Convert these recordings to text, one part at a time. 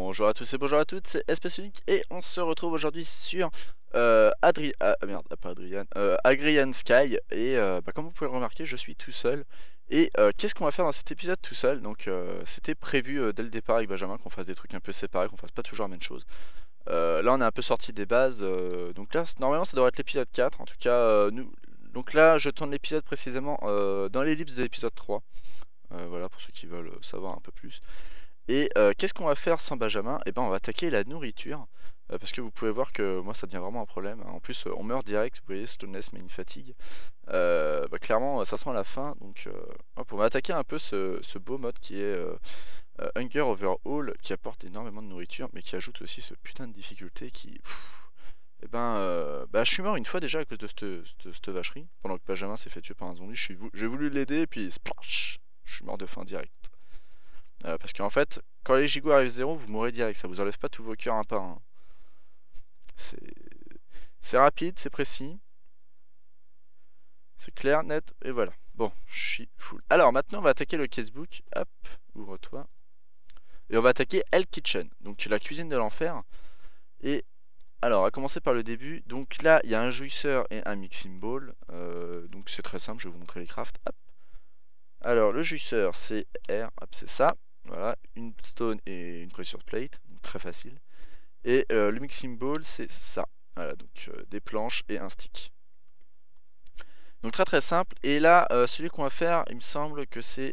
Bonjour à tous et bonjour à toutes, c'est Espèce Unique et on se retrouve aujourd'hui sur pas Adrian, Agrian Sky et comme vous pouvez le remarquer, je suis tout seul. Et qu'est-ce qu'on va faire dans cet épisode tout seul? Donc c'était prévu dès le départ avec Benjamin qu'on fasse des trucs un peu séparés, qu'on fasse pas toujours la même chose. Là on est un peu sorti des bases, donc là normalement ça devrait être l'épisode 4, en tout cas nous. Donc là je tourne l'épisode précisément dans l'ellipse de l'épisode 3. Voilà pour ceux qui veulent savoir un peu plus. Et qu'est-ce qu'on va faire sans Benjamin? Eh ben on va attaquer la nourriture. Parce que vous pouvez voir que moi ça devient vraiment un problème. En plus on meurt direct, vous voyez, Stoneness met une fatigue. Clairement ça sent la fin. Donc hop, on va attaquer un peu ce beau mode qui est Hunger Overhaul, qui apporte énormément de nourriture, mais qui ajoute aussi ce putain de difficulté qui... Et ben, je suis mort une fois déjà à cause de cette vacherie. Pendant que Benjamin s'est fait tuer par un zombie, j'ai voulu l'aider et puis splash, je suis mort de faim direct. Parce qu'en fait, quand les gigots arrivent 0, vous mourrez direct, ça vous enlève pas tous vos cœurs un par un. C'est rapide, c'est précis, c'est clair, net, et voilà. Bon, je suis full. Alors maintenant, on va attaquer le casebook. Hop, ouvre-toi. Et on va attaquer Hell Kitchen, donc la cuisine de l'enfer. Et alors, à commencer par le début. Donc là, il y a un jouisseur et un mixing bowl. Donc c'est très simple, je vais vous montrer les crafts. Hop. Alors, le jouisseur, c'est R, hop, c'est ça. Voilà, une stone et une pressure plate, donc très facile. Et le mixing bowl, c'est ça. Voilà, donc des planches et un stick. Donc très très simple. Et là, celui qu'on va faire, il me semble que c'est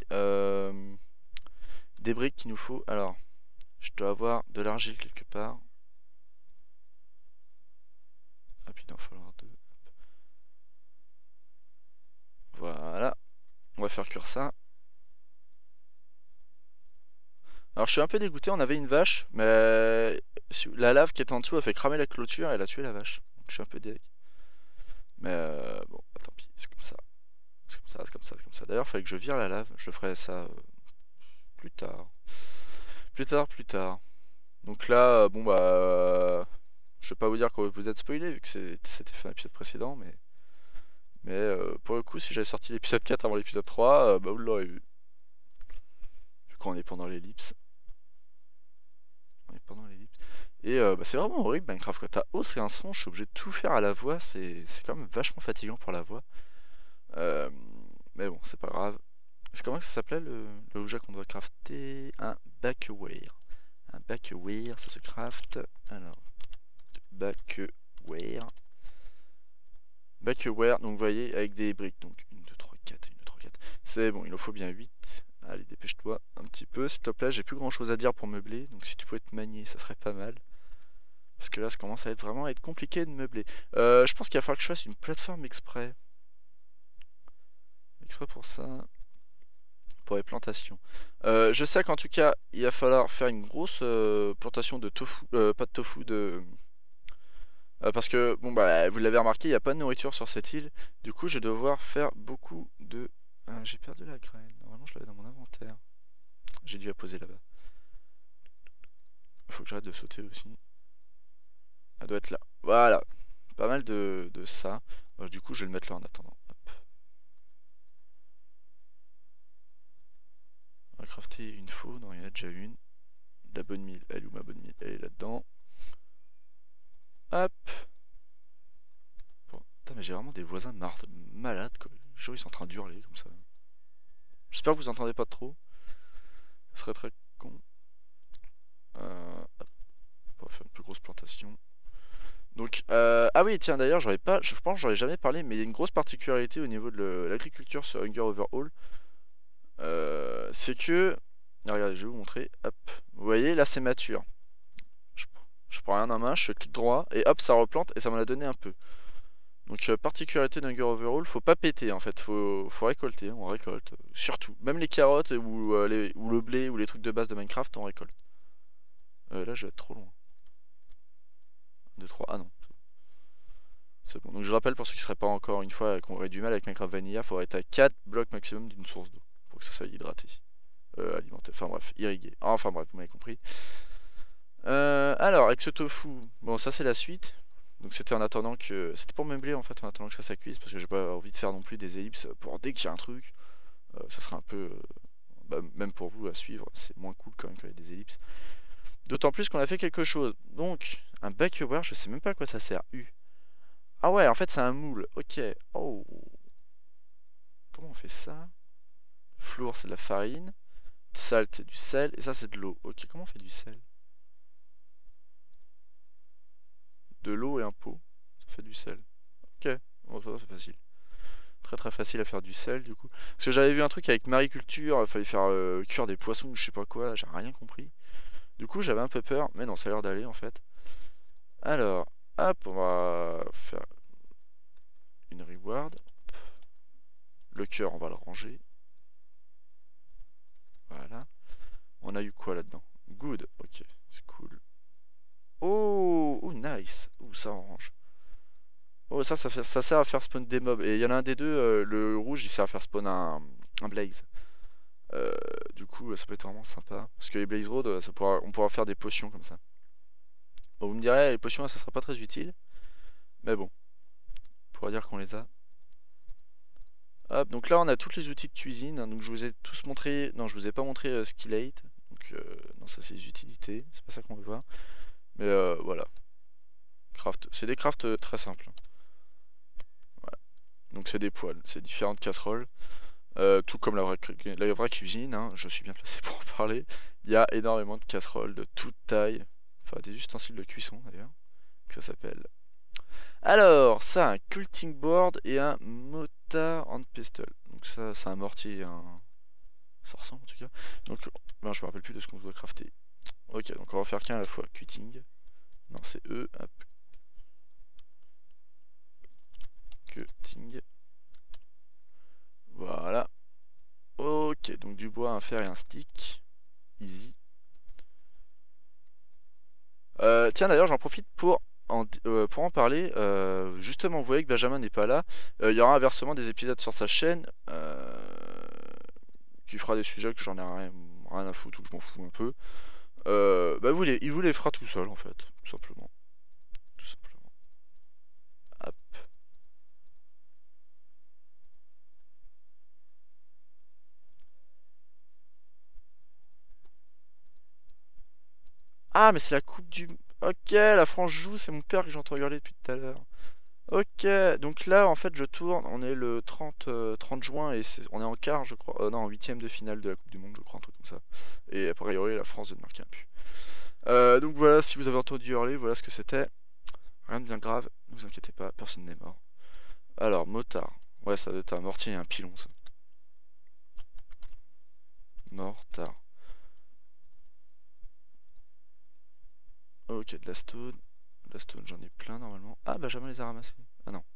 des briques qu'il nous faut. Alors, je dois avoir de l'argile quelque part. Ah puis il en va falloir deux. Voilà, on va faire cuire ça. Alors je suis un peu dégoûté, on avait une vache, mais la lave qui est en dessous a fait cramer la clôture et elle a tué la vache. Donc je suis un peu deg. Mais bon, bah, tant pis, c'est comme ça. C'est comme ça, c'est comme ça, c'est comme ça. D'ailleurs, il fallait que je vire la lave, je ferai ça plus tard. Plus tard, plus tard. Donc là, bon bah... je vais pas vous dire que vous êtes spoilé vu que c'était fait un épisode précédent, mais pour le coup, si j'avais sorti l'épisode 4 avant l'épisode 3, bah vous l'aurez vu. Vu qu'on est pendant l'ellipse. On est pendant l'ellipse. Et c'est vraiment horrible Minecraft, quand t'as hausse et un son, je suis obligé de tout faire à la voix, c'est quand même vachement fatigant pour la voix. Euh, mais bon, c'est pas grave. C'est comment que ça s'appelait le objet qu'on doit crafter? Un backware. Un backware, ça se craft. Alors, backware. Backware, donc vous voyez, avec des briques. Donc 1, 2, 3, 4, 1, 2, 3, 4. C'est bon, il en faut bien 8. Allez, dépêche-toi un petit peu, s'il te plaît. J'ai plus grand chose à dire pour meubler. Donc si tu pouvais te manier, ça serait pas mal. Parce que là, ça commence à être vraiment compliqué de meubler. Je pense qu'il va falloir que je fasse une plateforme exprès. Exprès pour ça. Pour les plantations. Je sais qu'en tout cas, il va falloir faire une grosse plantation de tofu, pas de tofu, parce que, bon bah, vous l'avez remarqué, il n'y a pas de nourriture sur cette île. Du coup, je vais devoir faire beaucoup de... Ah, j'ai perdu la graine. Normalement, je l'avais dans mon inventaire. J'ai dû la poser là-bas. Il faut que j'arrête de sauter aussi. Elle doit être là. Voilà. Pas mal de ça. Du coup, je vais le mettre là en attendant. Hop. On va crafter une faux. Non, il y en a déjà une. La bonne mille. Elle est où ma bonne mille? Elle est là-dedans. Hop. Bon. Putain, mais j'ai vraiment des voisins malades, quoi. Les gens, ils sont en train d'hurler comme ça. J'espère que vous entendez pas trop. Ce serait très con. Hop. On va faire une plus grosse plantation. Donc, ah oui, tiens, d'ailleurs, je pense que j'en ai jamais parlé, mais il y a une grosse particularité au niveau de l'agriculture sur Hunger Overhaul. C'est que, regardez, je vais vous montrer. Hop, vous voyez, là c'est mature. Je prends rien en main, je fais clic droit et hop, ça replante et ça m'en a donné un peu. Donc, particularité d'Hunger Overhaul, faut pas péter en fait, faut récolter, on récolte. Surtout, même les carottes ou le blé ou les trucs de base de Minecraft, on récolte. Là, je vais être trop loin. 2, 3, ah non. C'est bon. Donc je rappelle pour ceux qui seraient pas encore une fois qu'on aurait du mal avec Minecraft Vanilla, il faudrait être à 4 blocs maximum d'une source d'eau pour que ça soit hydraté, alimenté, enfin bref, irrigué. Enfin bref, vous m'avez compris. Alors avec ce tofu, bon ça c'est la suite. Donc c'était en attendant que, c'était pour meubler en fait en attendant que ça cuise parce que j'ai pas envie de faire non plus des ellipses pour dès qu'il y a un truc. Ça sera un peu, même pour vous à suivre, c'est moins cool quand même qu'il y a des ellipses. D'autant plus qu'on a fait quelque chose. Donc, un bakerware, je sais même pas à quoi ça sert. U. Ah ouais, en fait c'est un moule. Ok. Oh. Comment on fait ça? Flour, c'est de la farine. Salt, c'est du sel. Et ça, c'est de l'eau. Ok, comment on fait du sel? De l'eau et un pot. Ça fait du sel. Ok, bon, ça c'est facile. Très très facile à faire du sel du coup. Parce que j'avais vu un truc avec mariculture, il fallait faire cuire des poissons ou je sais pas quoi, j'ai rien compris. Du coup j'avais un peu peur, mais non, ça a l'air d'aller en fait. Alors, hop, on va faire une reward. Le cœur, on va le ranger. Voilà. On a eu quoi là-dedans? Good, ok, c'est cool. Oh, oh, nice. Oh, ça orange. Oh, ça sert à faire spawn des mobs. Et il y en a un des deux, le rouge, il sert à faire spawn un blaze. Euh, du coup, ça peut être vraiment sympa. Parce que les Blaze Road, on pourra faire des potions comme ça. Bon, vous me direz, les potions, ça sera pas très utile. Mais bon, on pourra dire qu'on les a. Hop, donc là, on a tous les outils de cuisine. Donc je vous ai tous montré. Non, je vous ai pas montré Skillate. Donc, non, ça c'est les utilités. C'est pas ça qu'on veut voir. Mais voilà. Craft. C'est des crafts très simples. Voilà. Donc c'est des poêles, c'est différentes casseroles. Tout comme la vraie cuisine, hein, je suis bien placé pour en parler. Il y a énormément de casseroles de toute taille. Enfin, des ustensiles de cuisson d'ailleurs. Que ça s'appelle. Alors, ça, un culting board et un mortar and pestle. Donc ça, c'est un mortier et un... Ça ressemble en tout cas. Donc, ben, je me rappelle plus de ce qu'on doit crafter. Ok, donc on va faire qu'un à la fois. Cutting. Non, c'est E. Hop. Cutting. Voilà. Ok, donc du bois, un fer et un stick. Easy. Tiens, d'ailleurs, j'en profite pour en parler. Justement, vous voyez que Benjamin n'est pas là. Il y aura un versement des épisodes sur sa chaîne qui fera des sujets que j'en ai rien à foutre ou que je m'en fous un peu. Bah, il vous les fera tout seul, en fait, tout simplement. Tout simplement. Hop. Ah, mais c'est la coupe du... Ok, la frange joue, c'est mon père que j'entends hurler depuis tout à l'heure. Ok, donc là en fait je tourne, on est le 30 juin et on est en quart je crois, non en huitième de finale de la Coupe du Monde je crois, un truc comme ça. Et a priori la France vient de marquer un but. Donc voilà, si vous avez entendu hurler, voilà ce que c'était. Rien de bien grave, ne vous inquiétez pas, personne n'est mort. Alors, motard. Ouais, ça doit être un mortier et un pilon ça. Mortard. Ok, de la stone. De la stone, j'en ai plein normalement. Ah, Benjamin les a ramassés. Ah non.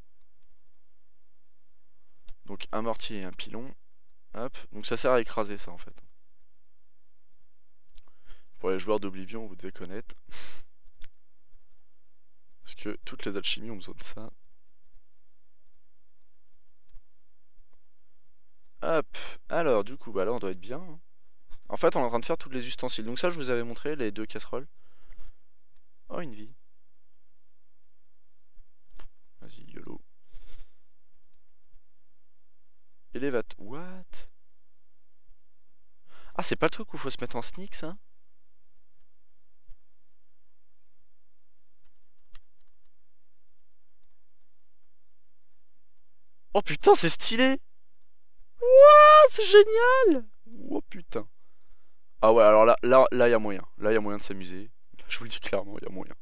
Donc un mortier et un pilon. Hop, donc ça sert à écraser ça en fait. Pour les joueurs d'Oblivion, vous devez connaître. Parce que toutes les alchimies ont besoin de ça. Hop, alors du coup, bah là on doit être bien, hein. En fait, on est en train de faire tous les ustensiles. Donc ça, je vous avais montré, les deux casseroles. Oh, une vie. Vas-y, YOLO. Elevate. What? Ah, c'est pas le truc où faut se mettre en sneak, ça? Oh putain, c'est stylé! Ah, c'est génial! Oh putain. Ah ouais, alors là, y a moyen. Là, y a moyen de s'amuser. Je vous le dis clairement, y a moyen.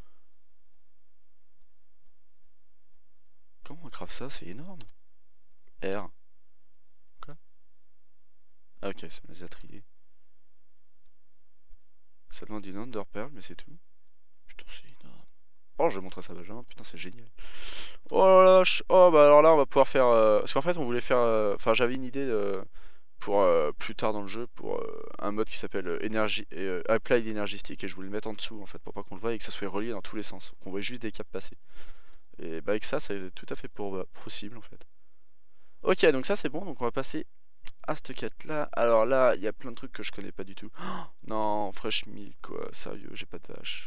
Comment on grave ça? C'est énorme. R. Quoi? Ah ok, ça me les a triés. Ça demande une Underpearl, mais c'est tout. Putain, c'est énorme. Oh, je vais montrer ça à Benjamin. Putain, c'est génial. Oh la vache. Oh bah alors là, on va pouvoir faire... Parce qu'en fait, on voulait faire... Enfin, j'avais une idée pour plus tard dans le jeu, pour un mode qui s'appelle Applied Energy Stick, et je voulais le mettre en dessous, en fait, pour pas qu'on le voie et que ça soit relié dans tous les sens. Qu'on voit juste des caps passer. Et bah avec ça, c'est tout à fait possible, en fait. Ok, donc ça c'est bon, donc on va passer à cette quête là. Alors là, il y a plein de trucs que je connais pas du tout. Oh, non, fresh milk quoi, sérieux, j'ai pas de vache.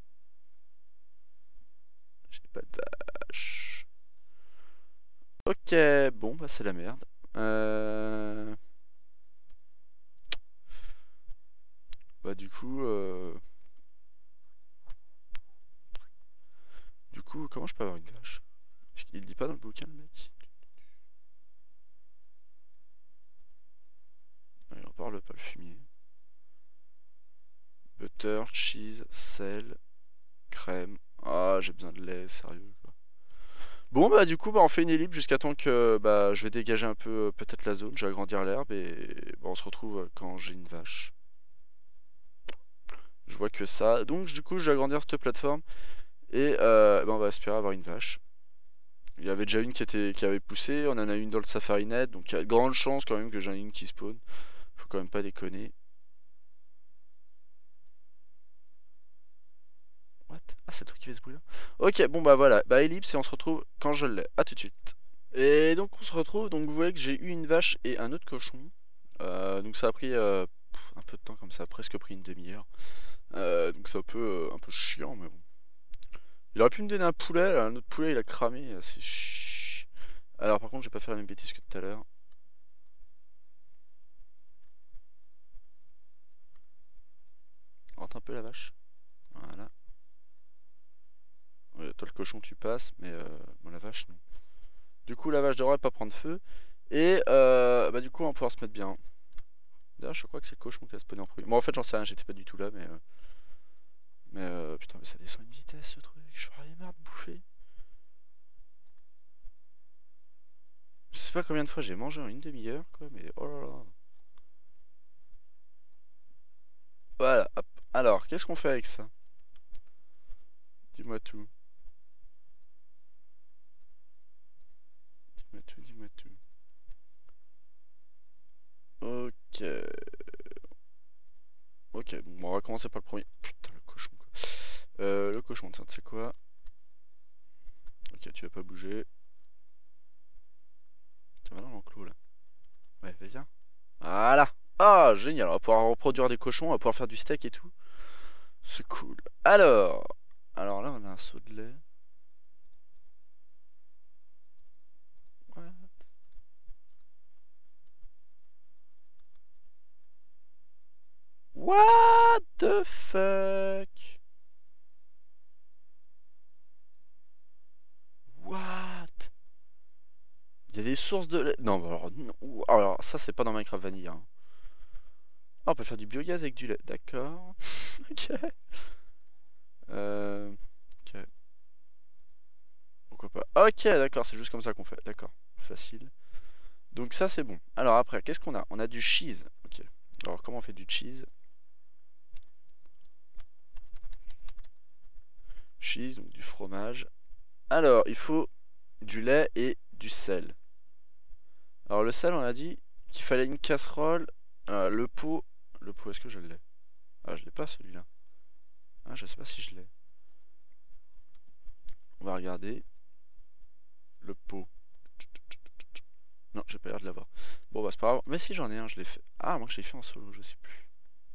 J'ai pas de vache. Ok, bon bah c'est la merde. Euh... Bah du coup, Comment je peux avoir une vache? Il dit pas dans le bouquin le mec. Il en parle pas le fumier. Butter, cheese, sel, crème. Ah, j'ai besoin de lait, sérieux quoi. Bon bah du coup bah on fait une ellipse jusqu'à temps que bah je vais dégager un peu peut-être la zone, je vais agrandir l'herbe et bah, on se retrouve quand j'ai une vache. Je vois que ça. Donc du coup je vais agrandir cette plateforme et bah, on va espérer avoir une vache. Il y avait déjà une qui avait poussé, on en a une dans le Safari Net, donc il y a de grandes chances quand même que j'en ai une qui spawn. Faut quand même pas déconner. What? Ah c'est toi qui fais ce bruit là? Ok bon bah voilà, bah ellipse et on se retrouve quand je l'ai. A tout de suite. Et donc on se retrouve, donc vous voyez que j'ai eu une vache et un autre cochon. Donc ça a pris un peu de temps comme ça, presque pris une demi-heure. Donc c'est un peu chiant mais bon. Il aurait pu me donner un poulet, là, un autre poulet il a cramé, c'est chiant. Alors par contre je vais pas faire la même bêtise que tout à l'heure. Rentre un peu la vache. Voilà. Ouais, toi le cochon tu passes, mais bon, la vache non. Du coup la vache devrait pas prendre feu. Et bah du coup on va pouvoir se mettre bien. D'ailleurs je crois que c'est le cochon qui a spawné en premier. Bon en fait j'en sais rien, j'étais pas du tout là mais... putain mais ça descend une vitesse ce truc, j'en ai marre de bouffer. Je sais pas combien de fois j'ai mangé en une demi-heure quoi mais oh là là. Voilà, hop. Alors qu'est-ce qu'on fait avec ça? Dis-moi tout. Dis-moi tout, dis-moi tout. Ok. Ok, bon, on va commencer par le premier. Putain le cochon quoi. Le cochon, tiens, tu sais quoi? Ok, tu vas pas bouger. Tiens, va dans l'enclos là. Ouais, viens. Voilà. Ah, génial. On va pouvoir reproduire des cochons, on va pouvoir faire du steak et tout. C'est cool. Alors là, on a un seau de lait. What? What the fuck? What? Il y a des sources de lait. Non, bah alors, non. Alors ça, c'est pas dans Minecraft Vanilla, hein. Ah, on peut faire du biogaz avec du lait. D'accord. Ok. Ok. Pourquoi pas. Ok, d'accord, c'est juste comme ça qu'on fait. D'accord. Facile. Donc ça, c'est bon. Alors après, qu'est-ce qu'on a? On a du cheese. Ok. Alors comment on fait du cheese? Cheese, donc du fromage. Alors, il faut du lait et du sel. Alors le sel, on a dit qu'il fallait une casserole. Le pot. Le pot, est-ce que je l'ai? Ah, je l'ai pas celui-là. Ah, je sais pas si je l'ai. On va regarder. Le pot. Non, j'ai pas l'air de l'avoir. Bon, bah c'est pas grave. Mais si j'en ai un, je l'ai fait. Ah, moi je l'ai fait en solo, je sais plus.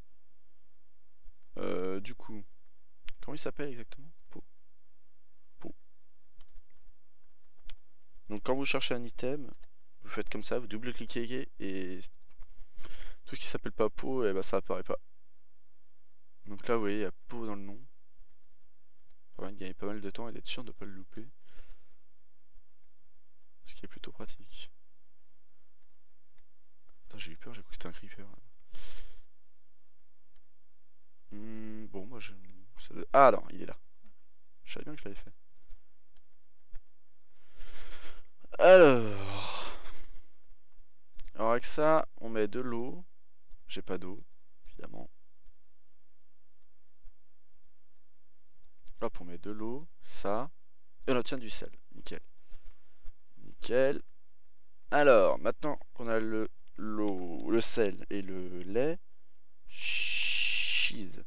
Du coup, comment il s'appelle exactement? Pot. Pot. Donc quand vous cherchez un item, vous faites comme ça, vous double-cliquez et tout ce qui s'appelle pas pot, et bah ça apparaît pas. Donc là, vous voyez, il y a pot dans le nom. Ça va gagner pas mal de temps et d'être sûr de ne pas le louper. Ce qui est plutôt pratique. J'ai eu peur, j'ai cru que c'était un creeper. Bon, moi je... Ah non, il est là. Je savais bien que je l'avais fait. Alors... Alors avec ça, on met de l'eau. J'ai pas d'eau, évidemment. Hop, on met de l'eau, ça. Et on obtient du sel. Nickel. Nickel. Alors, maintenant qu'on a l'eau, le sel et le lait, cheese.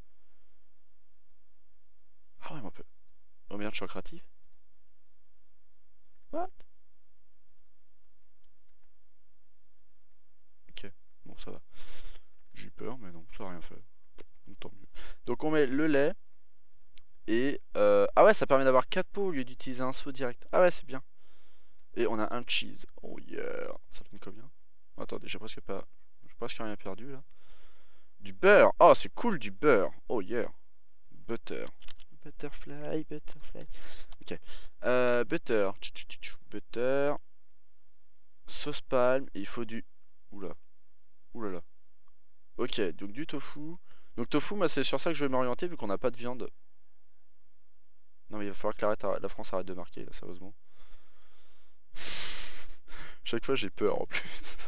Ah ouais, on peut. Oh merde, je suis créatif. What? Ok, bon ça va. J'ai eu peur, mais non, ça n'a rien fait. Donc tant mieux. Donc on met le lait et... Ah ouais, ça permet d'avoir 4 pots au lieu d'utiliser un seau direct. Ah ouais, c'est bien. Et on a un cheese. Oh yeah. Ça donne combien? Attendez, j'ai presque pas... J'ai presque rien perdu là. Du beurre. Oh, c'est cool du beurre. Oh yeah. Butter. butterfly, butterfly. Ok. Butter. Butter. Sauce palme. Et il faut du... Oula. Oulala. Ok, donc du tofu. Donc tofu, moi c'est sur ça que je vais m'orienter vu qu'on n'a pas de viande. Non mais il va falloir que la France arrête de marquer là, sérieusement. Chaque fois j'ai peur en plus.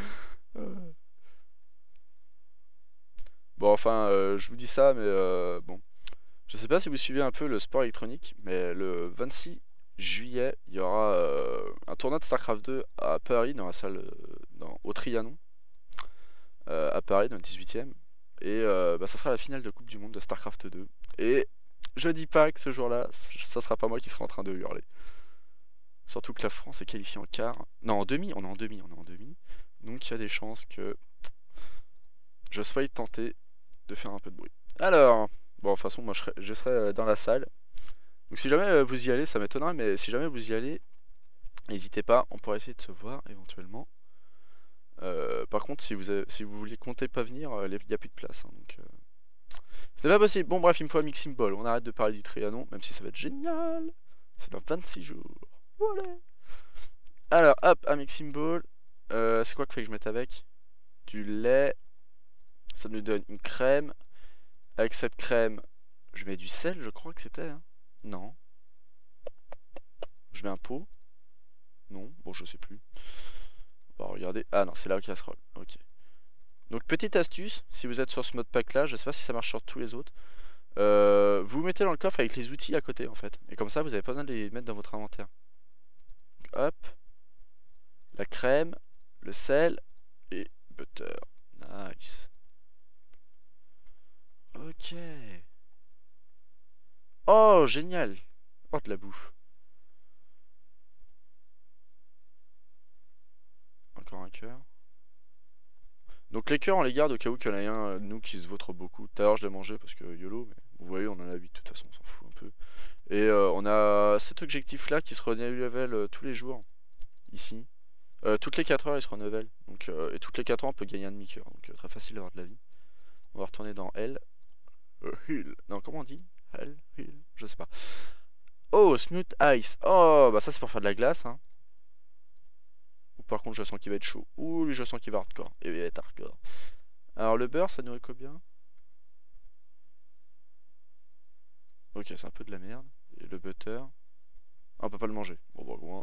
Bon enfin, je vous dis ça, mais bon. Je sais pas si vous suivez un peu le sport électronique, mais le 26 juillet, il y aura un tournoi de StarCraft 2 à Paris, dans la salle au Trianon, à Paris, dans le 18e. Et bah, ça sera la finale de Coupe du Monde de StarCraft 2. Et je dis pas que ce jour-là, ça sera pas moi qui sera en train de hurler. Surtout que la France est qualifiée en quart. Non, en demi, on est en demi, on est en demi. Donc il y a des chances que je sois tenté de faire un peu de bruit. Alors, bon, de toute façon, moi je serai dans la salle. Donc si jamais vous y allez, ça m'étonnerait, mais si jamais vous y allez, n'hésitez pas, on pourrait essayer de se voir éventuellement. Par contre, si vous vouliez compter pas venir, il n'y a plus de place. Hein, donc, ce n'est pas possible. Bon, bref, il me faut un mixing ball. On arrête de parler du Trianon, même si ça va être génial. C'est dans 26 jours. Voilà. Alors, hop, un mixing ball. C'est quoi qu'il faut que je mette avec? Du lait. Ça nous donne une crème. Avec cette crème, je mets du sel, je crois que c'était. Hein. Non. Je mets un pot. Non, bon, je sais plus. On va regarder. Ah non, c'est là au casserole. Ok. Donc, petite astuce, si vous êtes sur ce mode pack là, je sais pas si ça marche sur tous les autres. Vous mettez dans le coffre avec les outils à côté en fait. Et comme ça, vous avez pas besoin de les mettre dans votre inventaire. Donc, hop. La crème, le sel et butter. Nice. Ok. Oh, génial. Oh, de la bouffe. Encore un cœur. Donc les cœurs on les garde au cas où qu'il y en ait un nous qui se vautre beaucoup. Tout à l'heure je l'ai mangé parce que YOLO, mais vous voyez on en a 8 de toute façon, on s'en fout un peu. Et on a cet objectif là qui se renouvelle tous les jours, ici. Toutes les 4 heures il se renouvelle. Donc, et toutes les 4 heures on peut gagner un demi-cœur, donc très facile d'avoir de la vie. On va retourner dans L. Hill. Non comment on dit? L, Hill, je sais pas. Oh, Smooth Ice. Oh, bah ça c'est pour faire de la glace. Hein. Ou par contre je sens qu'il va être chaud. Ouh, lui je sens qu'il va hardcore. Et il va être hardcore. Alors le beurre ça nourrit combien? Ok, c'est un peu de la merde. Et le butter. Ah, on peut pas le manger. Bon, bah, au moins.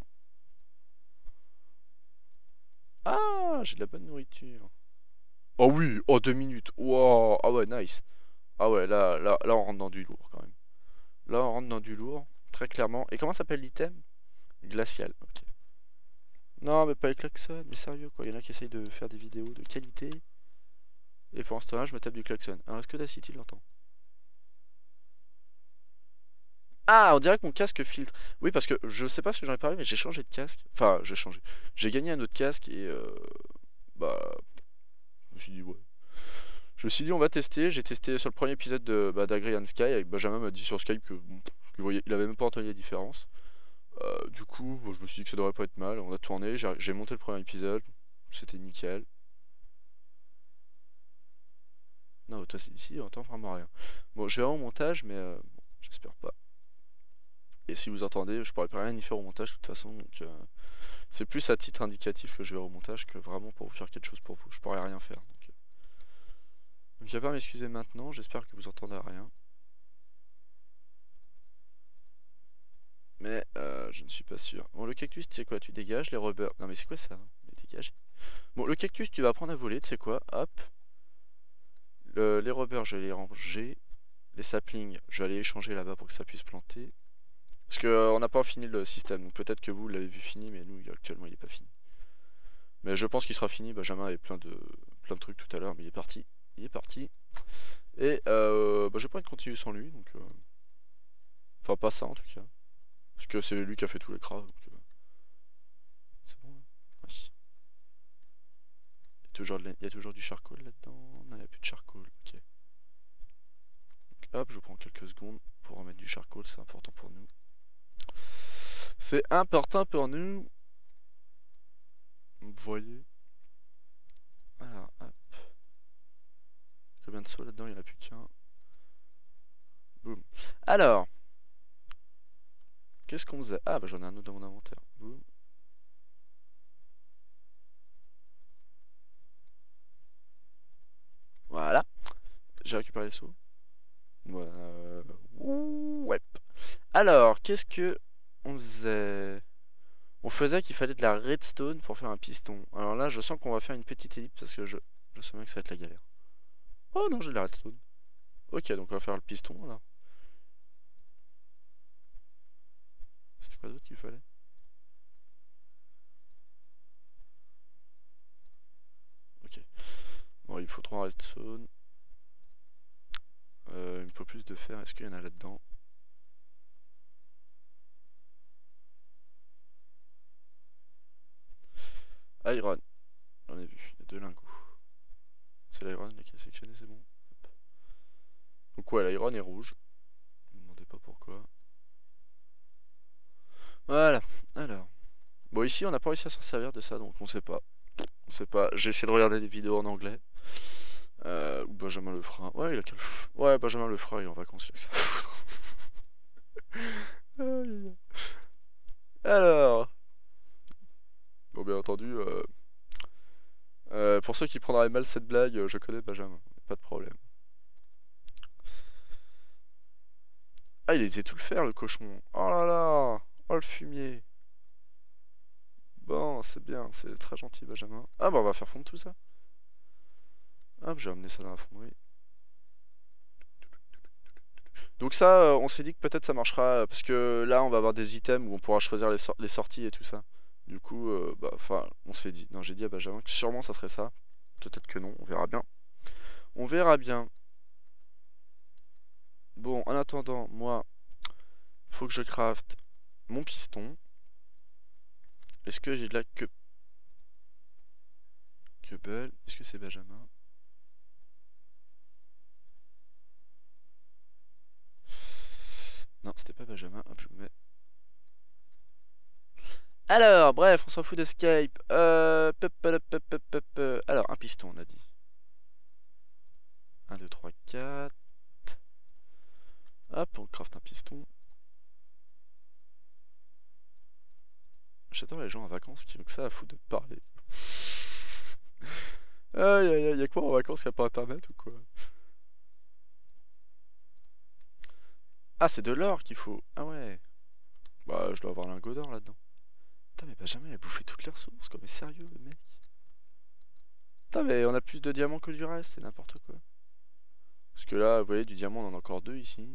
Ah, j'ai de la bonne nourriture. Oh oui, oh 2 minutes. Wow, ah ouais, nice. Ah ouais, là, on rentre dans du lourd quand même. Là, on rentre dans du lourd, très clairement. Et comment s'appelle l'item? Glacial, ok. Non, mais pas avec klaxon, mais sérieux quoi. Il y en a qui essayent de faire des vidéos de qualité. Et pendant ce temps-là, je me tape du klaxon. Alors, est-ce que Dacity l'entend? Ah, on dirait que mon casque filtre. Oui, parce que je sais pas ce que j'en ai parlé, mais j'ai changé de casque. Enfin, j'ai changé. J'ai gagné un autre casque et bah, je me suis dit ouais. Je me suis dit on va tester. J'ai testé sur le premier épisode de d'Agri and Sky avec Benjamin m'a dit sur Skype que bon, il avait même pas entendu la différence. Du coup, bon, je me suis dit que ça devrait pas être mal. On a tourné, j'ai monté le premier épisode, c'était nickel. Non, toi c'est ici, on entend vraiment rien. Bon, je verrai au montage, mais bon, j'espère pas. Et si vous entendez, je pourrais pas rien y faire au montage de toute façon, donc c'est plus à titre indicatif que je vais au montage que vraiment pour vous faire quelque chose pour vous. Je pourrais rien faire. Donc je vais pas m'excuser maintenant, j'espère que vous entendez rien. Mais je ne suis pas sûr. Bon, le cactus, tu sais quoi, tu dégages les rubbers. Non, mais c'est quoi ça? Mais dégage. Bon, le cactus, tu vas apprendre à voler, tu sais quoi? Hop. Les rubbers, je vais les ranger. Les saplings, je vais aller échanger là-bas pour que ça puisse planter. Parce que on n'a pas fini le système, donc peut-être que vous l'avez vu fini, mais nous, actuellement, il est pas fini. Mais je pense qu'il sera fini. Benjamin avait plein de trucs tout à l'heure, mais il est parti. Il est parti. Et bah, je vais pas continuer sans lui, donc. Enfin, pas ça en tout cas. Parce que c'est lui qui a fait tous les cras, donc. C'est bon, hein. Oui. Il y a toujours du charcoal là-dedans. Non, il n'y a plus de charcoal. Ok. Donc, hop, je prends quelques secondes pour remettre du charcoal, c'est important pour nous. C'est important pour nous. Vous voyez. Alors, hop. Combien de sauts là-dedans? Il n'y en a plus qu'un. Boum. Alors, qu'est-ce qu'on faisait? Ah bah j'en ai un autre dans mon inventaire. Boum. Voilà, j'ai récupéré les seaux. Ouais. Alors, qu'est-ce que on faisait? On faisait qu'il fallait de la redstone pour faire un piston. Alors là, je sens qu'on va faire une petite ellipse parce que je sens bien que ça va être la galère. Oh non, j'ai de la redstone. Ok, donc on va faire le piston là. C'était quoi d'autre qu'il fallait? Ok. Bon, il faut 3 redstone. Il me faut plus de fer. Est-ce qu'il y en a là-dedans? Iron. J'en ai vu. Il y a 2 lingots. C'est l'iron là qui est sectionné, c'est bon. Hop. Donc ouais, l'iron est rouge. Ne me demandez pas pourquoi. Voilà. Alors. Bon, ici, on n'a pas réussi à s'en servir de ça, donc on sait pas. On sait pas. J'ai essayé de regarder des vidéos en anglais. Ou Benjamin le fera. Ouais, il a qu'à le ouais, Benjamin le fera, il est en vacances, il a que ça à foutre. Aïe, aïe, aïe. Alors, bon, bien entendu, pour ceux qui prendraient mal cette blague, je connais Benjamin, pas de problème. Ah, il était tout le faire, le cochon. Oh là là, oh le fumier. Bon, c'est bien, c'est très gentil, Benjamin. Ah, bah, on va faire fondre tout ça. Hop, j'ai ramené ça dans la fonderie. Donc ça, on s'est dit que peut-être ça marchera, parce que là, on va avoir des items où on pourra choisir les sorties et tout ça. Du coup, bah, enfin, on s'est dit. Non, j'ai dit à Benjamin que sûrement ça serait ça. Peut-être que non, on verra bien. On verra bien. Bon, en attendant, moi, faut que je crafte mon piston. Est-ce que j'ai de la queue? Est-ce que c'est Benjamin? Non, c'était pas Benjamin. Hop, je me mets. Alors, bref, on s'en fout d'escape. Alors, un piston, on a dit. 1, 2, 3, 4. Hop, on craft un piston. J'adore les gens en vacances qui ont que ça à foutre de parler. Aïe aïe aïe, y'a quoi en vacances, y'a pas internet ou quoi? Ah, c'est de l'or qu'il faut. Ah ouais. Bah, je dois avoir un lingot d'or là-dedans. Putain, mais Benjamin il a bouffé toutes les ressources, quoi. Mais sérieux, le mec. Putain, mais on a plus de diamants que du reste, c'est n'importe quoi. Parce que là, vous voyez, du diamant, on en a encore 2 ici.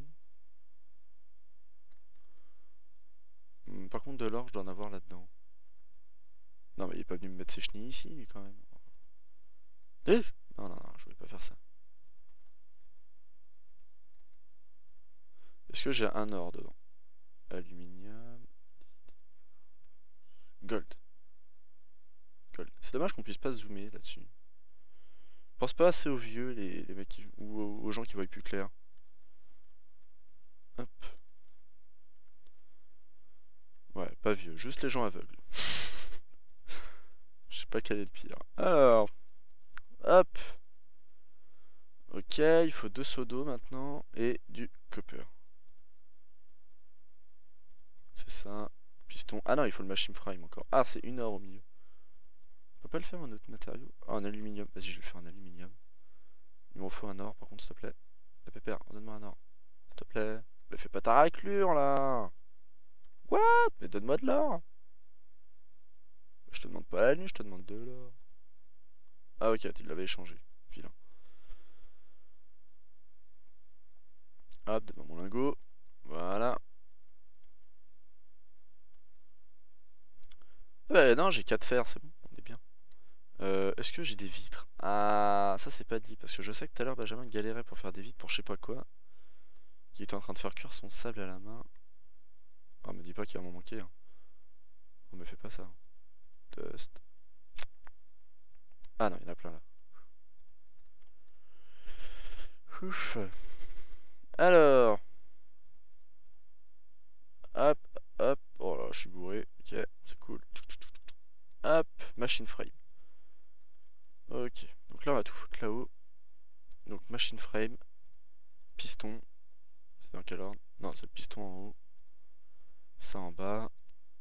Par contre, de l'or, je dois en avoir là-dedans. Non, mais il est pas venu me mettre ses chenilles ici, lui, quand même. Eh, non, non, non, je voulais pas faire ça. Est-ce que j'ai un or dedans? Aluminium. Gold. Gold. C'est dommage qu'on puisse pas zoomer là-dessus. Je pense pas assez aux vieux, les mecs ou aux gens qui voient plus clair. Hop. Ouais, pas vieux, juste les gens aveugles. Je sais pas quel est le pire. Alors, hop. Ok, il faut 2 seaux d'eau maintenant et du copper. C'est ça. Piston. Ah non, il faut le machine frame encore. Ah, c'est une heure au milieu. On peut pas le faire en autre matériau? Ah, en aluminium. Vas-y, je vais le faire en aluminium. Il m'en faut un or par contre, s'il te plaît. La pépère, donne-moi un or. S'il te plaît. Mais fais pas ta raclure là. What? Mais donne-moi de l'or. Je te demande pas la nuit, je te demande de l'or. Ah ok, tu l'avais échangé. Vilain. Hop, donne-moi mon lingot. Voilà. Bah non, j'ai 4 fers, c'est bon, on est bien. Est-ce que j'ai des vitres? Ah, ça c'est pas dit, parce que je sais que tout à l'heure Benjamin galérait pour faire des vitres pour je sais pas quoi. Qui était en train de faire cuire son sable à la main. Ah, me dis pas qu'il va m'en manquer. Hein. On me fait pas ça. Dust. Ah non, il y en a plein là. Ouf. Alors. Hop, hop. Oh là, je suis bourré. Ok, c'est cool. Hop, machine frame. Ok, donc là on va tout foutre là-haut. Donc machine frame, piston, C'est dans quel ordre? Non, c'est le piston en haut. Ça en bas.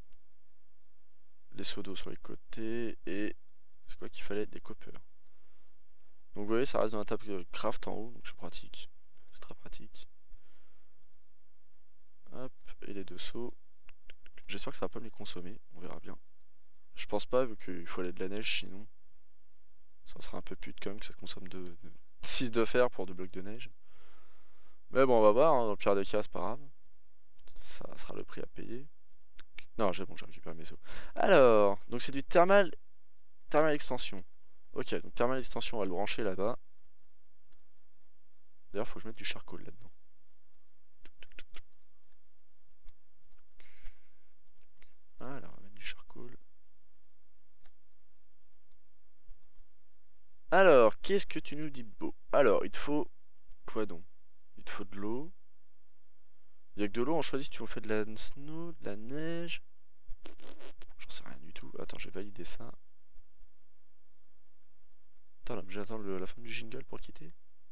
Les seaux d'eau sur les côtés. Et c'est quoi qu'il fallait? Des coppers. Donc vous voyez, ça reste dans la table craft en haut, donc c'est pratique. C'est très pratique. Hop, et les deux seaux. J'espère que ça va pas me les consommer, on verra bien. Je pense pas, vu qu'il faut aller de la neige, sinon ça sera un peu pute quand même que ça consomme 6 de fer pour 2 blocs de neige. Mais bon, on va voir, hein, dans le pire des cas, c'est pas grave. Ça sera le prix à payer. Non, j'ai récupéré mes seaux. Alors, donc c'est du thermal extension. Ok, donc thermal extension, on va le brancher là-bas. D'ailleurs, faut que je mette du charcoal là-dedans. Voilà, on va mettre du charcoal. Alors, qu'est-ce que tu nous dis beau? Alors, il te faut... Quoi donc? Il te faut de l'eau. Il y a que de l'eau, on choisit si tu veux faire de la snow, de la neige. J'en sais rien du tout. Attends, j'ai validé ça. Attends, là, j'attends la fin du jingle pour quitter.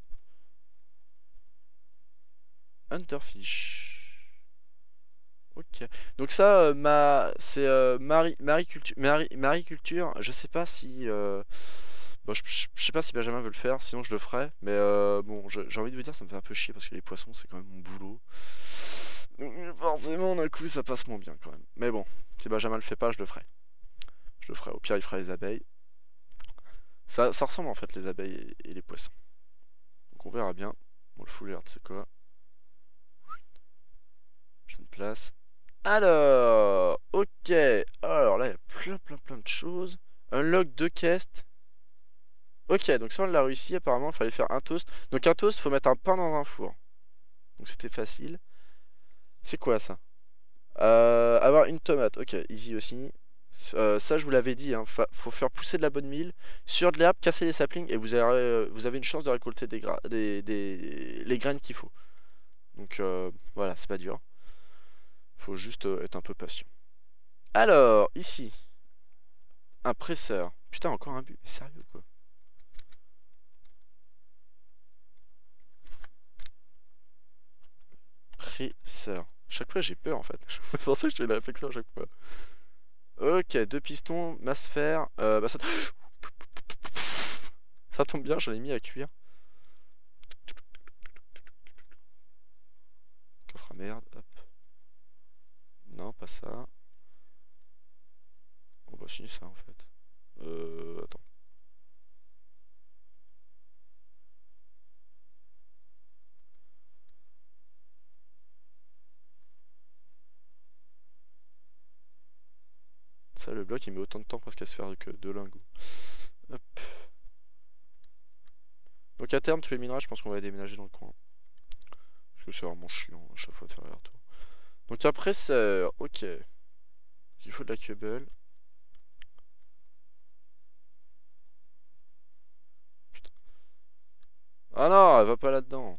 Hunterfish. Ok. Donc ça, c'est mariculture. Je sais pas si... Bon, je sais pas si Benjamin veut le faire, sinon je le ferai. Mais bon, j'ai envie de vous dire, ça me fait un peu chier parce que les poissons, c'est quand même mon boulot. Donc forcément, d'un coup, ça passe moins bien quand même. Mais bon, si Benjamin le fait pas, je le ferai. Je le ferai. Au pire, il fera les abeilles. Ça ressemble en fait les abeilles et les poissons. Donc on verra bien. Bon, le full alert, c'est quoi? J'ai une place. Alors, ok. Alors là, il y a plein de choses. Unlock 2 caisses. Ok, donc ça on l'a réussi. Apparemment, il fallait faire un toast. Donc un toast, faut mettre un pain dans un four. Donc c'était facile. C'est quoi ça? Avoir une tomate. Ok, easy aussi. Ça, je vous l'avais dit, hein, faut faire pousser de la bonne mille sur de l'herbe, casser les saplings et vous avez une chance de récolter les graines qu'il faut. Donc voilà, c'est pas dur. Faut juste être un peu patient. Alors, ici, un presseur. Putain, encore un but. Mais sérieux quoi. Presseur. Chaque fois, j'ai peur en fait. C'est pour ça que je fais la réflexion à chaque fois. Ok, deux pistons, masse fer. Bah ça tombe bien, j'en ai mis à cuire. Coffre à merde, hop. Non, pas ça. Oh bah si, ça en fait. Attends. Ça, le bloc, il met autant de temps presque à se faire que deux lingots. Hop. Donc à terme, tous les minerais, je pense qu'on va les déménager dans le coin. Parce que c'est vraiment chiant à chaque fois de faire les retours. Donc après, c'est... Ok. Il faut de la cable. Putain. Ah non, elle va pas là-dedans.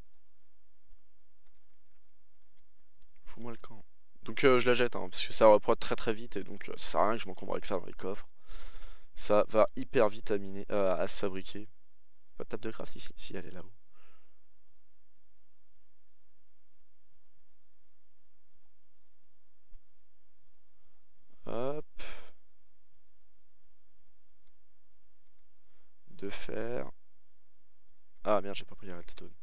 Fous-moi le camp. Donc je la jette, hein, parce que ça reprend très vite et donc ça sert à rien que je m'encombre avec ça dans les coffres. Ça va hyper vite à se fabriquer. Pas de table de craft ici, si elle est là-haut. Hop. De fer. Ah merde, j'ai pas pris la redstone.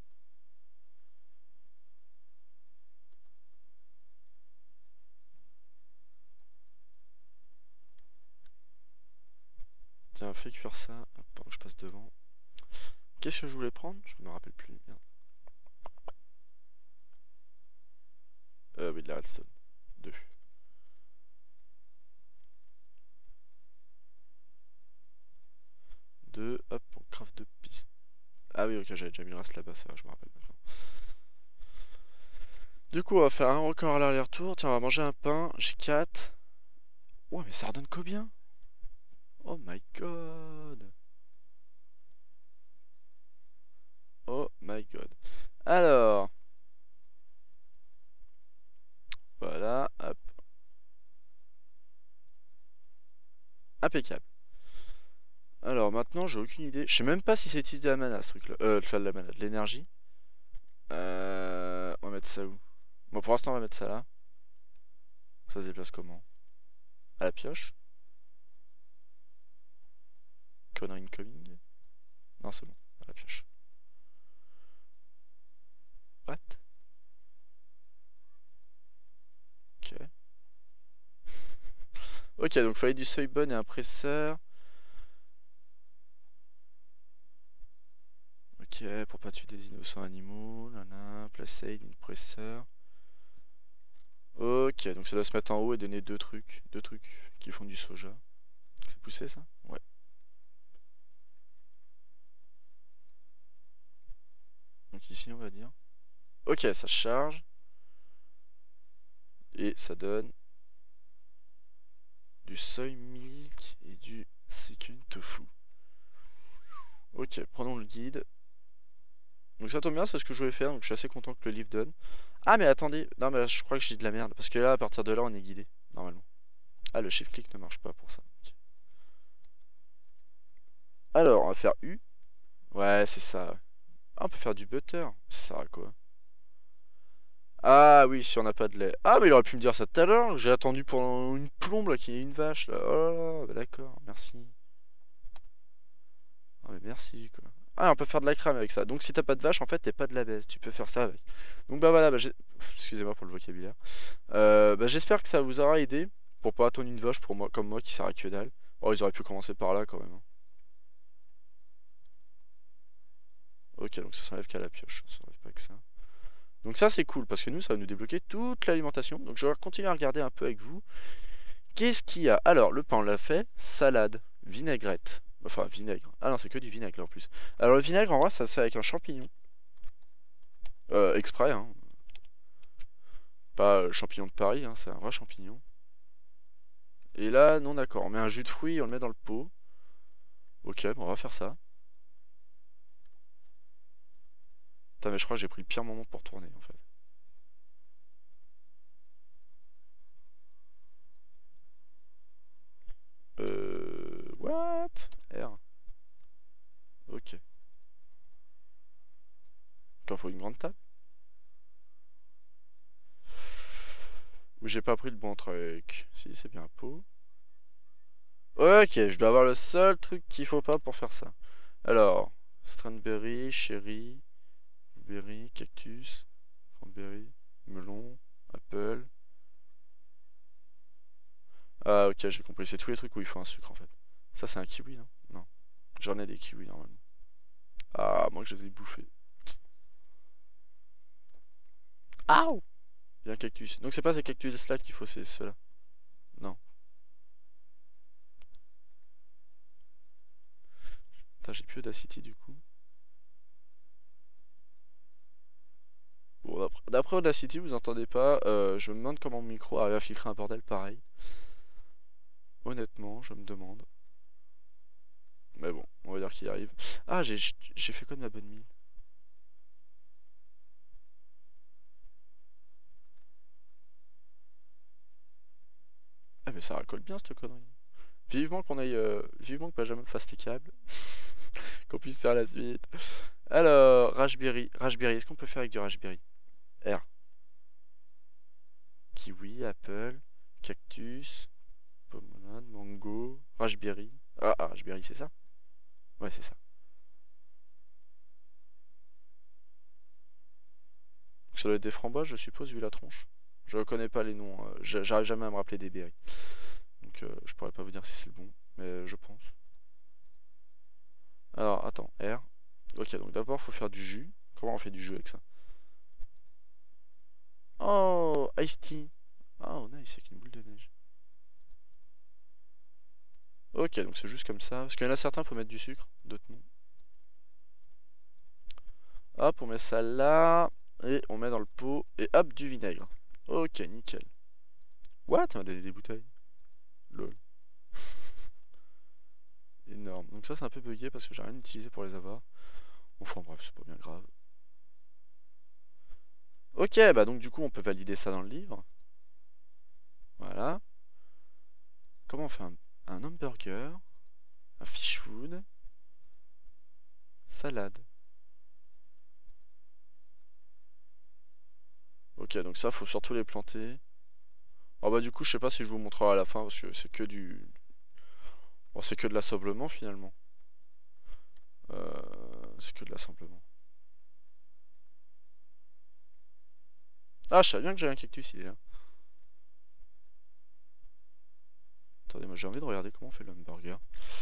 Tiens, fais cuire ça. Hop, pendant que je passe devant. Qu'est-ce que je voulais prendre? Je me rappelle plus. Merde. Oui, de la redstone. 2. 2. Hop, on craft de pistes. Ah oui, ok, j'avais déjà mis le reste là-bas, ça va, je me rappelle maintenant. Du coup, on va faire un record à l'aller-retour. Tiens, on va manger un pain. J'ai 4. Ouais, mais ça redonne combien? Oh my god. Oh my god. Alors. Voilà, hop. Impeccable. Alors maintenant, j'ai aucune idée. Je sais même pas si c'est utiliser de la mana ce truc là. Enfin, de la mana, de l'énergie. mettre ça où? Bon, pour l'instant, on va mettre ça là. Ça se déplace comment? À la pioche? Connerie incoming? Non, c'est bon, à la pioche. What? Ok. Ok, donc fallait du seuil bon et un presseur. Ok, pour pas tuer des innocents animaux. Nana, place aid, une presseur. Ok, donc ça doit se mettre en haut et donner deux trucs. Deux trucs qui font du soja. C'est poussé ça? Ouais. Donc ici on va dire. Ok, ça charge. Et ça donne du soy milk et du Seikun tofu. Ok, prenons le guide. Donc ça tombe bien, c'est ce que je voulais faire, donc je suis assez content que le livre donne. Ah mais attendez, non mais je crois que j'ai de la merde, parce que là à partir de là on est guidé, normalement. Ah le shift click ne marche pas pour ça. Ok. Alors on va faire U. Ouais c'est ça. Ah on peut faire du butter, ça sert à quoi? Ah oui si on n'a pas de lait. Ah mais il aurait pu me dire ça tout à l'heure, j'ai attendu pendant une plombe là qu'il y ait une vache là. Oh là là, bah d'accord, merci. Ah mais merci quoi. Ah on peut faire de la crème avec ça. Donc si t'as pas de vache en fait t'es pas de la baisse, tu peux faire ça avec. Donc bah voilà, excusez-moi pour le vocabulaire. Bah, j'espère que ça vous aura aidé pour pas attendre une vache pour moi comme moi qui sert à que dalle. Oh ils auraient pu commencer par là quand même, hein. Ok donc ça s'enlève qu'à la pioche, ça s'enlève pas que ça. Donc ça c'est cool parce que nous ça va nous débloquer toute l'alimentation. Donc je vais continuer à regarder un peu avec vous. Qu'est-ce qu'il y a? Alors le pain on l'a fait, salade, vinaigrette. Enfin vinaigre. Ah non c'est que du vinaigre là en plus. Alors le vinaigre en vrai ça se fait avec un champignon. Exprès hein. Pas champignon de Paris, hein, c'est un vrai champignon. Et là, non d'accord, on met un jus de fruits, on le met dans le pot. Ok, bon, on va faire ça. Putain, mais je crois que j'ai pris le pire moment pour tourner en fait. What? R. Ok. Quand faut une grande table? Ou j'ai pas pris le bon truc? Si, c'est bien pot. Ok, je dois avoir le seul truc qu'il faut pas pour faire ça. Alors, Strandberry, cherry, berry, cactus, cranberry, melon, apple. Ah ok, j'ai compris, c'est tous les trucs où il faut un sucre en fait. Ça c'est un kiwi, non? Non. J'en ai des kiwis normalement. Ah, moi que je les ai bouffés. Aouh! Il y a un cactus. Donc c'est pas ces cactus là qu'il faut, c'est ceux-là. Non. Putain, j'ai plus d'Audacity du coup. Bon, d'après Audacity, vous entendez pas. Je me demande comment mon micro arrive à filtrer un bordel pareil. Honnêtement, je me demande. Mais bon, on va dire qu'il y arrive. Ah, j'ai fait quoi de ma bonne mine? Ah, mais ça racole bien cette connerie. Vivement qu'on aille. Vivement que Benjamin fasse les câbles. Qu'on puisse faire la suite. Alors, Raspberry. Raspberry, est-ce qu'on peut faire avec du Raspberry? R. Kiwi, apple, cactus, pommade, mango, raspberry. Ah, raspberry, c'est ça? Ouais, c'est ça. Donc ça doit être des framboises, je suppose, vu la tronche. Je reconnais pas les noms, j'arrive jamais à me rappeler des berries. Donc je pourrais pas vous dire si c'est le bon, mais je pense. Alors, attends, R. Ok, donc d'abord, faut faire du jus. Comment on fait du jus avec ça? Oh, iced tea. Oh, nice, avec une boule de neige. Ok, donc c'est juste comme ça. Parce qu'il y en a certains, faut mettre du sucre, d'autres non. Hop, on met ça là. Et on met dans le pot. Et hop, du vinaigre. Ok, nickel. What? On m'a donné des bouteilles. Lol. Énorme. Donc ça, c'est un peu bugué parce que j'ai rien utilisé pour les avoir. Enfin bref, c'est pas bien grave. Ok, bah donc du coup, on peut valider ça dans le livre. Voilà. Comment on fait un hamburger? Un fish food? Salade. Ok, donc ça, faut surtout les planter. Oh bah du coup, je sais pas si je vous montrerai à la fin, parce que c'est que du... Bon, c'est que de l'assemblement, finalement. C'est que de l'assemblement. Ah, je savais bien que j'avais un cactus, il est là. Attendez, moi j'ai envie de regarder comment on fait le hamburger.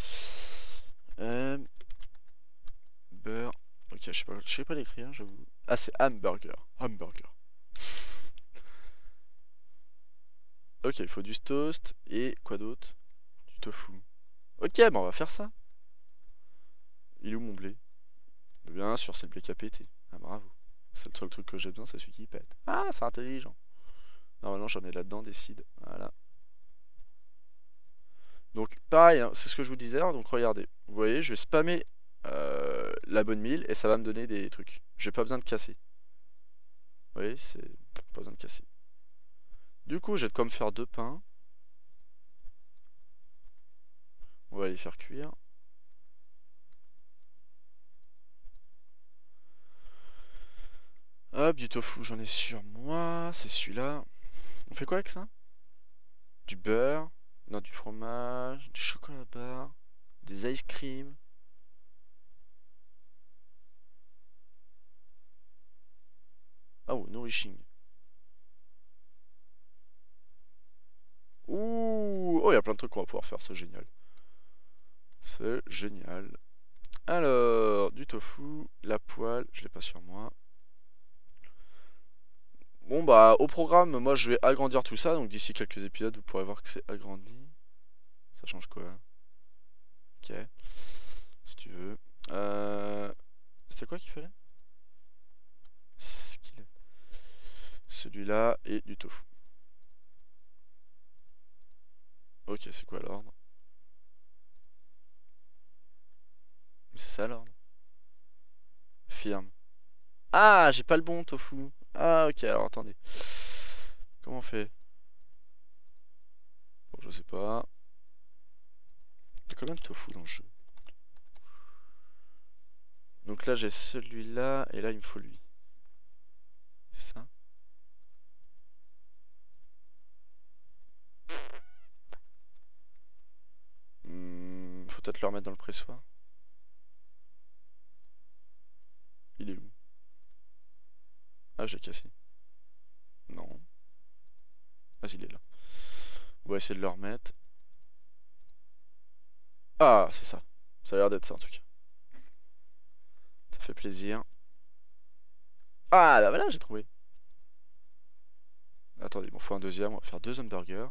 Beurre. Ok, je sais pas l'écrire, j'avoue. Ah, c'est hamburger. Hamburger. Ok, il faut du toast et quoi d'autre? Du tofu. Ok, bah on va faire ça. Il est où mon blé? Bien sûr, c'est le blé qui a pété. Ah, bravo. C'est le seul truc que j'ai besoin, c'est celui qui pète. Ah, c'est intelligent. Normalement, j'en ai là-dedans des seeds. Voilà. Donc, pareil, hein, c'est ce que je vous disais. Donc, regardez. Vous voyez, je vais spammer la bonne mille et ça va me donner des trucs. J'ai pas besoin de casser. Vous voyez, c'est pas besoin de casser. Du coup, j'ai de quoi me faire deux pains. On va les faire cuire. Hop, du tofu, j'en ai sur moi. C'est celui-là. On fait quoi avec ça? Du beurre. Non, du fromage. Du chocolat barre. Des ice cream. Oh, nourishing. Ouh, oh, il y a plein de trucs qu'on va pouvoir faire, c'est génial. C'est génial. Alors, du tofu, la poêle, je l'ai pas sur moi. Bon bah, au programme, moi je vais agrandir tout ça, donc d'ici quelques épisodes, vous pourrez voir que c'est agrandi. Ça change quoi? Ok, si tu veux. C'était quoi qu'il fallait? Skillet. Celui-là et du tofu. Ok, c'est quoi l'ordre? C'est ça l'ordre? Firme. Ah, j'ai pas le bon tofu. Ah, ok, alors attendez. Comment on fait? Bon, je sais pas. Il y a combien de tofu dans le jeu? Donc là, j'ai celui-là, et là, il me faut lui. C'est ça? Faut peut-être le remettre dans le pressoir. Il est où? Ah, j'ai cassé. Non. Ah, il est là. On va essayer de le remettre. Ah, c'est ça. Ça a l'air d'être ça, en tout cas. Ça fait plaisir. Ah, bah voilà, j'ai trouvé. Attendez, il m'en faut un deuxième. On va faire deux hamburgers.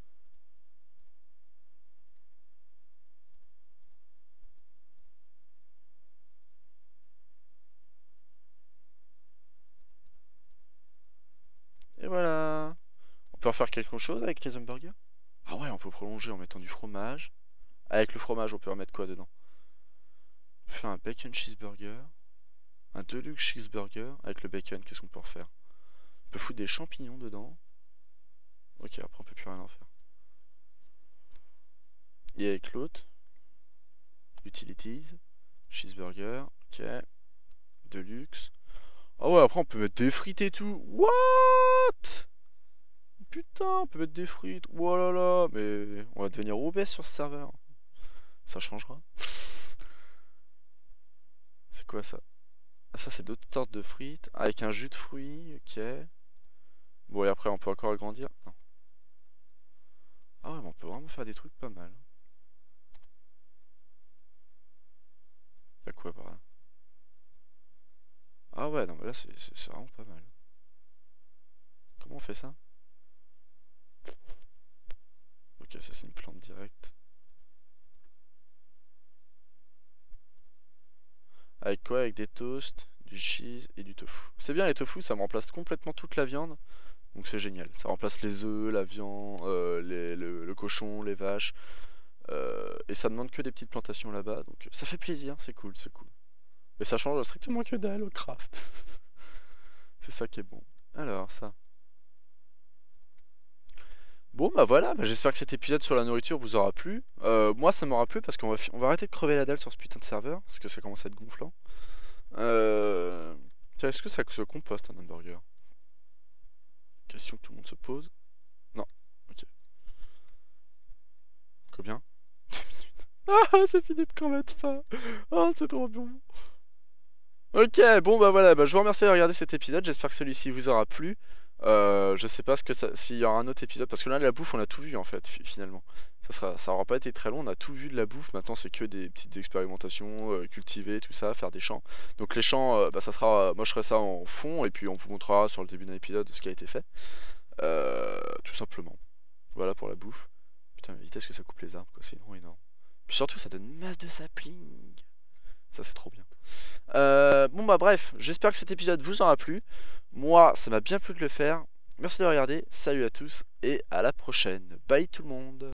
Et voilà. On peut en faire quelque chose avec les hamburgers? Ah ouais, on peut prolonger en mettant du fromage. Avec le fromage, on peut en mettre quoi dedans? On peut faire un bacon cheeseburger. Un deluxe cheeseburger. Avec le bacon, qu'est-ce qu'on peut refaire? On peut foutre des champignons dedans. Ok, après on peut plus rien en faire. Et avec l'autre, utilities, cheeseburger, ok, deluxe. Ah ouais, après on peut mettre des frites et tout. What? Putain, on peut mettre des frites. Oh là là, mais on va devenir obèse sur ce serveur. Ça changera. C'est quoi ça? Ah, ça c'est d'autres sortes de frites avec un jus de fruits, ok. Bon et après on peut encore agrandir. Non. Ah ouais, mais on peut vraiment faire des trucs pas mal. Y'a quoi par là? Ah ouais, non mais là c'est vraiment pas mal. Comment on fait ça? Ok, ça c'est une plante directe. Avec quoi? Avec des toasts, du cheese et du tofu. C'est bien les tofu, ça me remplace complètement toute la viande. Donc c'est génial. Ça remplace les œufs, la viande, le cochon, les vaches. Et ça demande que des petites plantations là-bas. Donc ça fait plaisir, c'est cool, c'est cool. Mais ça change strictement que dalle au craft. C'est ça qui est bon. Alors ça. Bon bah voilà, bah, j'espère que cet épisode sur la nourriture vous aura plu. Moi ça m'aura plu parce on va arrêter de crever la dalle sur ce putain de serveur. Parce que ça commence à être gonflant. Tiens, est-ce que ça se composte un hamburger? question que tout le monde se pose. Non, ok. Combien? 2 minutes. Ah, c'est fini de crevettes pas. Ah, c'est trop bon. Ok, bon bah voilà, bah, je vous remercie d'avoir regardé cet épisode, j'espère que celui-ci vous aura plu. Je sais pas s'il y aura un autre épisode, parce que là la bouffe on a tout vu en fait finalement. Ça aura pas été très long, on a tout vu de la bouffe, maintenant c'est que des petites expérimentations, cultiver tout ça, faire des champs. Donc les champs, bah ça sera, moi je ferai ça en fond et puis on vous montrera sur le début d'un épisode ce qui a été fait. Tout simplement. Voilà pour la bouffe. Putain, la vitesse que ça coupe les arbres, quoi, c'est énorme. Puis surtout ça donne une masse de sapling. Ça c'est trop bien. Bon bah bref, j'espère que cet épisode vous aura plu. Moi, ça m'a bien plu de le faire. Merci d'avoir regardé, salut à tous et à la prochaine. Bye tout le monde.